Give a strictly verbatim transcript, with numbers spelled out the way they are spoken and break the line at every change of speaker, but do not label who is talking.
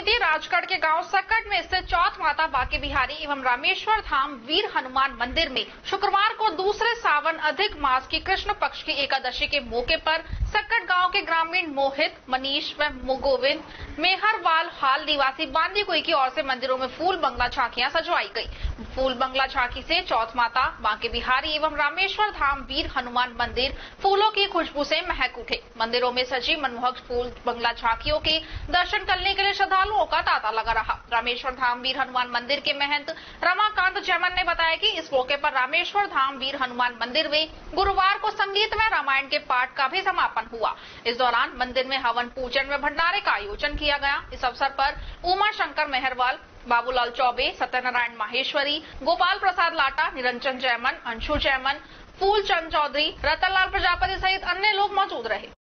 समिति राजगढ़ के गांव सकट में स्थित चौथ माता बांके बिहारी एवं रामेश्वर धाम वीर हनुमान मंदिर में शुक्रवार को दूसरे सावन अधिक मास की कृष्ण पक्ष की एकादशी के मौके पर सकट गांव के ग्रामीण मोहित, मनीष व गोविंद मेहरवाल हाल निवासी बांदी कुई की ओर से मंदिरों में फूल बंगला झांकियां सजवाई गई। फूल बंगला झांकी से चौथ माता बांके बिहारी एवं रामेश्वर धाम वीर हनुमान मंदिर फूलों की खुशबू से महक उठे। मंदिरों में सजी मनमोहक फूल बंगला झांकियों के दर्शन करने के लिए श्रद्धालुओं का तांता लगा रहा। रामेश्वर धाम वीर हनुमान मंदिर के महंत रमाकांत जैमन ने बताया कि इस मौके पर रामेश्वर धाम वीर हनुमान मंदिर में गुरुवार को संगीतमय रामायण के पाठ का भी समापन हुआ। इस दौरान मंदिर में हवन पूजन व भंडारे का आयोजन किया गया। इस अवसर पर उमा शंकर मेहरवाल, बाबूलाल चौबे, सत्यनारायण माहेश्वरी, गोपाल प्रसाद लाटा, निरंजन जैमन, अंशु जैमन, फूलचंद चौधरी, रतनलाल प्रजापति सहित अन्य लोग मौजूद रहे।